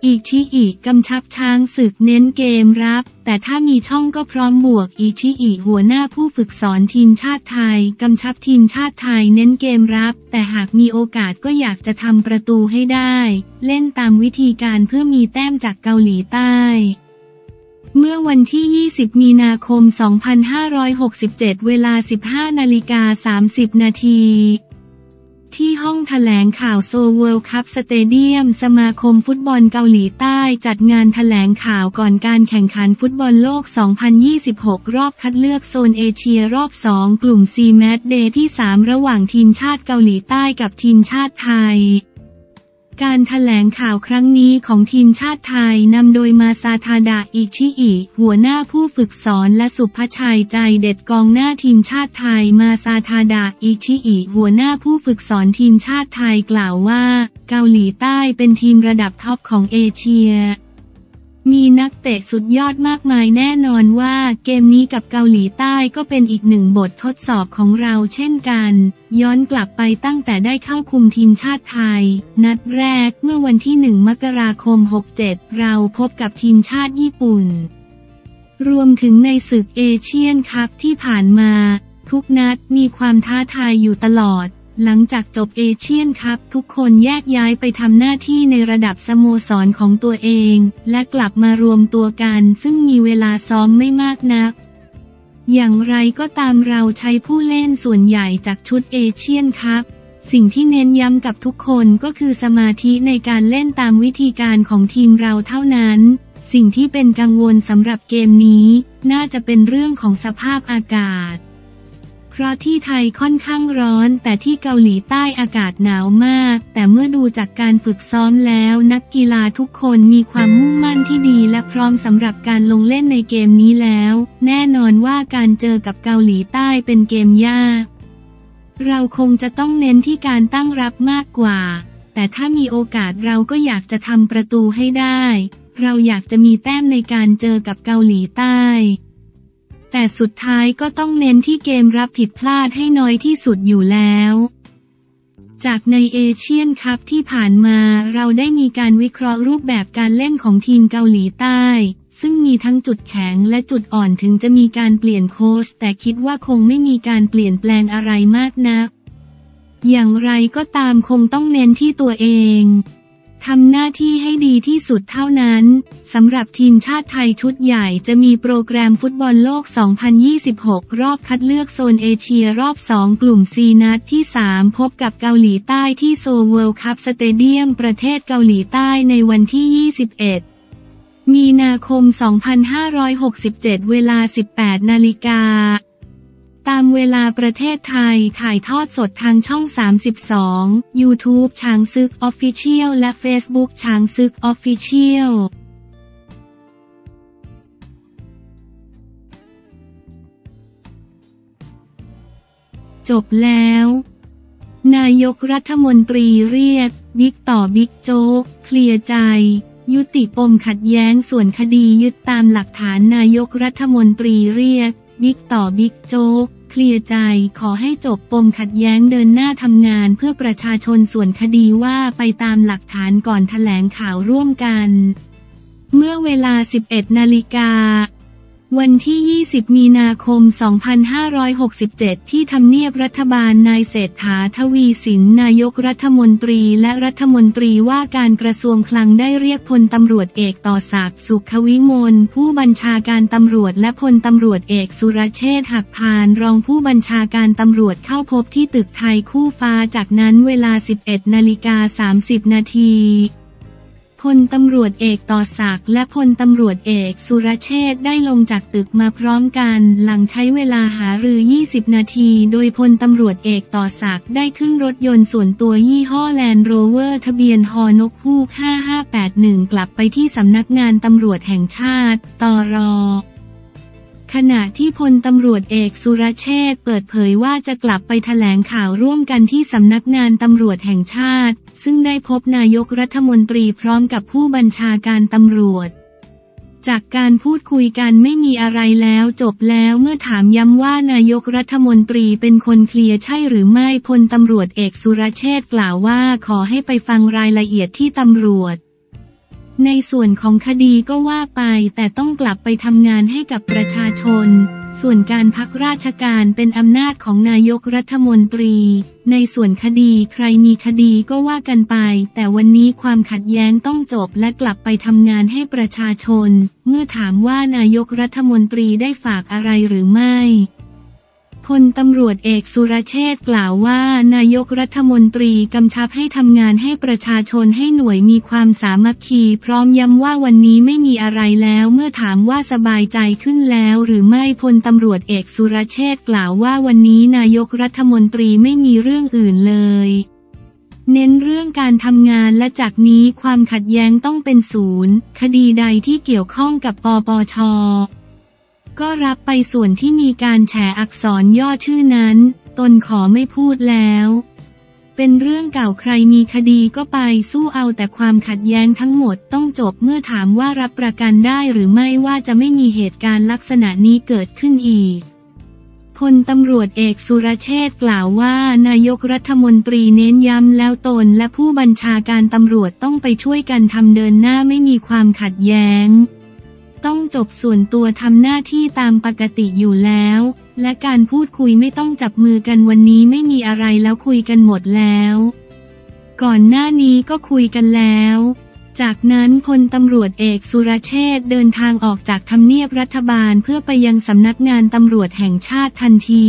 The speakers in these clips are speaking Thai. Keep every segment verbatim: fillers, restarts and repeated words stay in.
อิชิอิกำชับช้างศึกเน้นเกมรับแต่ถ้ามีช่องก็พร้อมบวกอิชิอิหัวหน้าผู้ฝึกสอนทีมชาติไทยกำชับทีมชาติไทยเน้นเกมรับแต่หากมีโอกาสก็อยากจะทำประตูให้ได้เล่นตามวิธีการเพื่อมีแต้มจากเกาหลีใต้เมื่อวันที่ยี่สิบมีนาคมสองพันห้าร้อยหกสิบเจ็ดเวลา สิบห้านาฬิกาสามสิบนาทีที่ห้องแถลงข่าวโซลเวิลด์คัพสเตเดียมสมาคมฟุตบอลเกาหลีใต้จัดงานแถลงข่าวก่อนการแข่งขันฟุตบอลโลก สองพันยี่สิบหก รอบคัดเลือกโซนเอเชียรอบ สอง กลุ่ม ซี แมตช์ เดย์ที่ สาม ระหว่างทีมชาติเกาหลีใต้กับทีมชาติไทยการแถลงข่าวครั้งนี้ของทีมชาติไทยนำโดยมาซาทาดะอิชิอิหัวหน้าผู้ฝึกสอนและสุภชัยใจเด็ดกองหน้าทีมชาติไทยมาซาทาดะอิชิอิหัวหน้าผู้ฝึกสอนทีมชาติไทยกล่าวว่าเกาหลีใต้เป็นทีมระดับท็อปของเอเชียมีนักเตะสุดยอดมากมายแน่นอนว่าเกมนี้กับเกาหลีใต้ก็เป็นอีกหนึ่งบททดสอบของเราเช่นกันย้อนกลับไปตั้งแต่ได้เข้าคุมทีมชาติไทยนัดแรกเมื่อวันที่หนึ่งมกราคมหกเจ็ดเราพบกับทีมชาติญี่ปุ่นรวมถึงในศึกเอเชียนคัพที่ผ่านมาทุกนัดมีความท้าทายอยู่ตลอดหลังจากจบเอเชียนคัพทุกคนแยกย้ายไปทำหน้าที่ในระดับสโมสรของตัวเองและกลับมารวมตัวกันซึ่งมีเวลาซ้อมไม่มากนักอย่างไรก็ตามเราใช้ผู้เล่นส่วนใหญ่จากชุดเอเชียนคัพสิ่งที่เน้นย้ำกับทุกคนก็คือสมาธิในการเล่นตามวิธีการของทีมเราเท่านั้นสิ่งที่เป็นกังวลสำหรับเกมนี้น่าจะเป็นเรื่องของสภาพอากาศเพราะที่ไทยค่อนข้างร้อนแต่ที่เกาหลีใต้อากาศหนาวมากแต่เมื่อดูจากการฝึกซ้อมแล้วนักกีฬาทุกคนมีความมุ่งมั่นที่ดีและพร้อมสำหรับการลงเล่นในเกมนี้แล้วแน่นอนว่าการเจอกับเกาหลีใต้เป็นเกมยากเราคงจะต้องเน้นที่การตั้งรับมากกว่าแต่ถ้ามีโอกาสเราก็อยากจะทำประตูให้ได้เราอยากจะมีแต้มในการเจอกับเกาหลีใต้แต่สุดท้ายก็ต้องเน้นที่เกมรับผิดพลาดให้น้อยที่สุดอยู่แล้วจากในเอเชียนคัพที่ผ่านมาเราได้มีการวิเคราะห์รูปแบบการเล่นของทีมเกาหลีใต้ซึ่งมีทั้งจุดแข็งและจุดอ่อนถึงจะมีการเปลี่ยนโค้ชแต่คิดว่าคงไม่มีการเปลี่ยนแปลงอะไรมากนักอย่างไรก็ตามคงต้องเน้นที่ตัวเองทำหน้าที่ให้ดีที่สุดเท่านั้นสำหรับทีมชาติไทยชุดใหญ่จะมีโปรแกรมฟุตบอลโลก สองพันยี่สิบหก รอบคัดเลือกโซนเอเชียรอบ สอง กลุ่ม ซี นัดที่ สาม พบกับเกาหลีใต้ที่โซลเวิลด์คัพสเตเดียมประเทศเกาหลีใต้ในวันที่ ยี่สิบเอ็ด มีนาคม สองพันห้าร้อยหกสิบเจ็ด เวลา สิบแปดนาฬิกาตามเวลาประเทศไทยถ่ายทอดสดทางช่องสามสิบสอง YouTube ช้างศึก Official และ Facebook ช้างศึก Official จบแล้วนายกรัฐมนตรีเรียกบิ๊กต่อบิ๊กโจ๊กเคลียร์ใจยุติปมขัดแย้งส่วนคดียึดตามหลักฐานนายกรัฐมนตรีเรียกบิ๊กต่อบิ๊กโจ๊กเคลียร์ใจขอให้จบปมขัดแย้งเดินหน้าทำงานเพื่อประชาชนส่วนคดีว่าไปตามหลักฐานก่อนแถลงข่าวร่วมกันเมื่อเวลา สิบเอ็ดนาฬิกาวันที่ ยี่สิบ มีนาคม สองพันห้าร้อยหกสิบเจ็ด ที่ทำเนียบรัฐบาลนายเศรษฐาทวีสินนายกรัฐมนตรีและรัฐมนตรีว่าการกระทรวงคลังได้เรียกพลตำรวจเอกต่อศักดิ์สุขวิมลผู้บัญชาการตำรวจและพลตำรวจเอกสุรเชษฐ์หักพานรองผู้บัญชาการตำรวจเข้าพบที่ตึกไทยคู่ฟ้าจากนั้นเวลา สิบเอ็ดนาฬิกาสามสิบนาทีพลตำรวจเอกต่อศักดิ์และพลตำรวจเอกสุรเชษฐ์ได้ลงจากตึกมาพร้อมกันหลังใช้เวลาหารือยี่สิบนาทีโดยพลตำรวจเอกต่อศักดิ์ได้ขึ้นรถยนต์ส่วนตัวยี่ห้อแลนด์โรเวอร์ทะเบียนฮอนกฮูกห้าห้าแปดหนึ่งกลับไปที่สำนักงานตำรวจแห่งชาติตร.ขณะที่พลตำรวจเอกสุรเชษฐ์เปิดเผยว่าจะกลับไปแถลงข่าวร่วมกันที่สำนักงานตำรวจแห่งชาติซึ่งได้พบนายกรัฐมนตรีพร้อมกับผู้บัญชาการตำรวจจากการพูดคุยกันไม่มีอะไรแล้วจบแล้วเมื่อถามย้ำว่านายกรัฐมนตรีเป็นคนเคลียร์ใช่หรือไม่พลตำรวจเอกสุรเชษฐ์กล่าวว่าขอให้ไปฟังรายละเอียดที่ตำรวจในส่วนของคดีก็ว่าไปแต่ต้องกลับไปทำงานให้กับประชาชนส่วนการพักราชการเป็นอำนาจของนายกรัฐมนตรีในส่วนคดีใครมีคดีก็ว่ากันไปแต่วันนี้ความขัดแย้งต้องจบและกลับไปทำงานให้ประชาชนเมื่อถามว่านายกรัฐมนตรีได้ฝากอะไรหรือไม่พลตำรวจเอกสุรเชษฐ์กล่าวว่านายกรัฐมนตรีกำชับให้ทำงานให้ประชาชนให้หน่วยมีความสามัคคีพร้อมย้ำว่าวันนี้ไม่มีอะไรแล้วเมื่อถามว่าสบายใจขึ้นแล้วหรือไม่พลตำรวจเอกสุรเชษฐ์กล่าวว่าวันนี้นายกรัฐมนตรีไม่มีเรื่องอื่นเลยเน้นเรื่องการทำงานและจากนี้ความขัดแย้งต้องเป็นศูนย์คดีใดที่เกี่ยวข้องกับปปช.ก็รับไปส่วนที่มีการแฉอักษรย่อชื่อนั้นตนขอไม่พูดแล้วเป็นเรื่องเก่าใครมีคดีก็ไปสู้เอาแต่ความขัดแย้งทั้งหมดต้องจบเมื่อถามว่ารับประกันได้หรือไม่ว่าจะไม่มีเหตุการณ์ลักษณะนี้เกิดขึ้นอีกพลตำรวจเอกสุรเชษฐ์กล่าวว่านายกรัฐมนตรีเน้นย้ำแล้วตนและผู้บัญชาการตำรวจต้องไปช่วยกันทำเดินหน้าไม่มีความขัดแย้งต้องจบส่วนตัวทำหน้าที่ตามปกติอยู่แล้วและการพูดคุยไม่ต้องจับมือกันวันนี้ไม่มีอะไรแล้วคุยกันหมดแล้วก่อนหน้านี้ก็คุยกันแล้วจากนั้นพลตำรวจเอกสุรเชษฐ์เดินทางออกจากทำเนียบรัฐบาลเพื่อไปยังสำนักงานตำรวจแห่งชาติทันที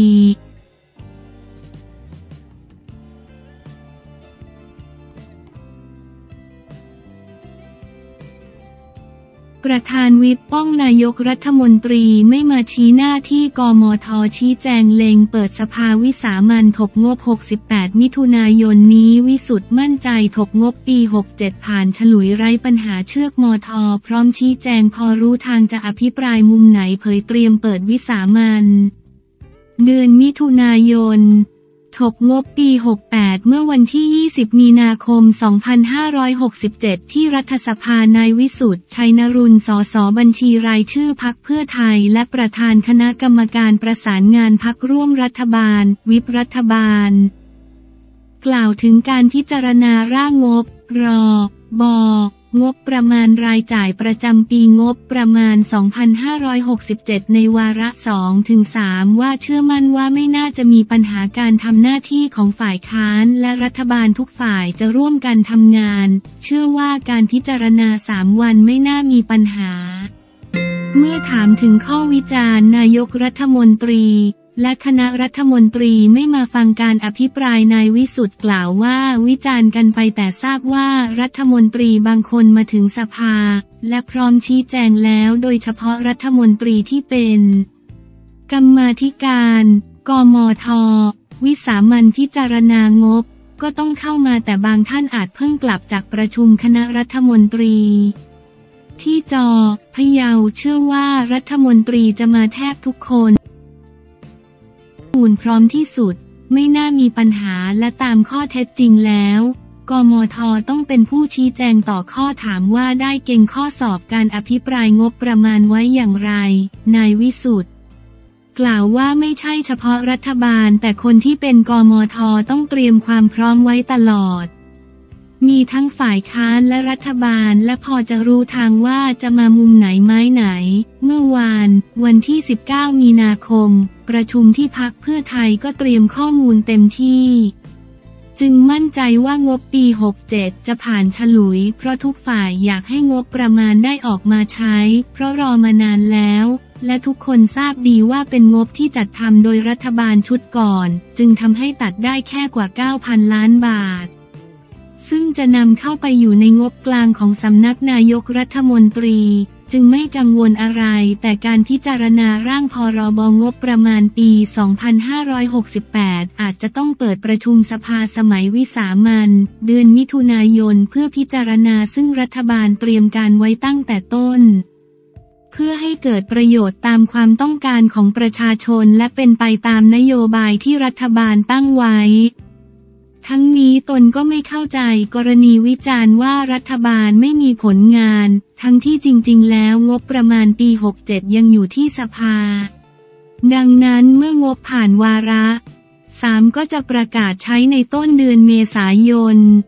ประธานวิปป้องนายกรัฐมนตรีไม่มาชี้หน้าที่กมท.ชี้แจงเล็งเปิดสภาวิสามัญถกงบหกสิบแปดมิถุนายนนี้วิสุทธิ์มั่นใจถกงบปีหกเจ็ดผ่านฉลุยไร้ปัญหาเชือกมท.พร้อมชี้แจงพอรู้ทางจะอภิปรายมุมไหนเผยเตรียมเปิดวิสามัญเดือนมิถุนายนถกงบปีหกสิบแปดเมื่อวันที่ยี่สิบมีนาคมสองพันห้าร้อยหกสิบเจ็ดที่รัฐสภานายวิสุทธิ์ชัยนรุณสสบัญชีรายชื่อพรรคเพื่อไทยและประธานคณะกรรมการประสานงานพรรคร่วมรัฐบาลวิปรัฐบาลกล่าวถึงการพิจารณาร่างงบรบงบประมาณรายจ่ายประจำปีงบประมาณ สองพันห้าร้อยหกสิบเจ็ด ในวาระ สองถึงสาม ว่าเชื่อมั่นว่าไม่น่าจะมีปัญหาการทำหน้าที่ของฝ่ายค้านและรัฐบาลทุกฝ่ายจะร่วมกันทำงานเชื่อว่าการพิจารณาสามวันไม่น่ามีปัญหาเมื่อถามถึงข้อวิจารณ์นายกรัฐมนตรีและคณะรัฐมนตรีไม่มาฟังการอภิปรายนายวิสุทธิ์กล่าวว่าวิจารณ์กันไปแต่ทราบว่ารัฐมนตรีบางคนมาถึงสภาและพร้อมชี้แจงแล้วโดยเฉพาะรัฐมนตรีที่เป็นกรรมาธิการกมท.วิสามัญพิจารณางบก็ต้องเข้ามาแต่บางท่านอาจเพิ่งกลับจากประชุมคณะรัฐมนตรีที่จอพะเยาเชื่อว่ารัฐมนตรีจะมาแทบทุกคนมูลพร้อมที่สุดไม่น่ามีปัญหาและตามข้อเท็จจริงแล้วกมท.ต้องเป็นผู้ชี้แจงต่อข้อถามว่าได้เก่งข้อสอบการอภิปรายงบประมาณไว้อย่างไรนายวิสุทธิ์กล่าวว่าไม่ใช่เฉพาะรัฐบาลแต่คนที่เป็นกมท.ต้องเตรียมความพร้อมไว้ตลอดมีทั้งฝ่ายค้านและรัฐบาลและพอจะรู้ทางว่าจะมามุมไหนไม้ไหนเมื่อวานวันที่สิบเก้ามีนาคมประชุมที่พรรคเพื่อไทยก็เตรียมข้อมูลเต็มที่จึงมั่นใจว่างบปีหกสิบเจ็ดจะผ่านฉลุยเพราะทุกฝ่ายอยากให้งบประมาณได้ออกมาใช้เพราะรอมานานแล้วและทุกคนทราบดีว่าเป็นงบที่จัดทำโดยรัฐบาลชุดก่อนจึงทำให้ตัดได้แค่กว่า เก้าพัน ล้านบาทซึ่งจะนำเข้าไปอยู่ในงบกลางของสำนักนายกรัฐมนตรีจึงไม่กังวลอะไรแต่การพิจารณาร่างพรบงบประมาณปี สองพันห้าร้อยหกสิบแปด อาจจะต้องเปิดประชุมสภาสมัยวิสามัญเดือนมิถุนายนเพื่อพิจารณาซึ่งรัฐบาลเตรียมการไว้ตั้งแต่ต้นเพื่อให้เกิดประโยชน์ตามความต้องการของประชาชนและเป็นไปตามนโยบายที่รัฐบาลตั้งไว้ทั้งนี้ตนก็ไม่เข้าใจกรณีวิจารณ์ว่ารัฐบาลไม่มีผลงานทั้งที่จริงๆแล้วงบประมาณปีหกสิบเจ็ดยังอยู่ที่สภาดังนั้นเมื่องบผ่านวาระสามก็จะประกาศใช้ในต้นเดือนเมษายน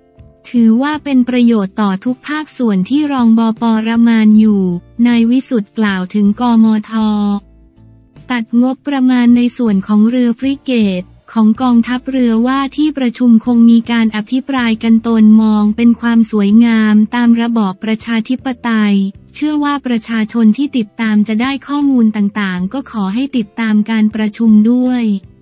ถือว่าเป็นประโยชน์ต่อทุกภาคส่วนที่รองบปประมาณอยู่นายวิสุทธ์กล่าวถึงกมท.ตัดงบประมาณในส่วนของเรือฟริเกตของกองทัพเรือว่าที่ประชุมคงมีการอภิปรายกันตนมองเป็นความสวยงามตามระบอบประชาธิปไตยเชื่อว่าประชาชนที่ติดตามจะได้ข้อมูลต่างๆก็ขอให้ติดตามการประชุมด้วย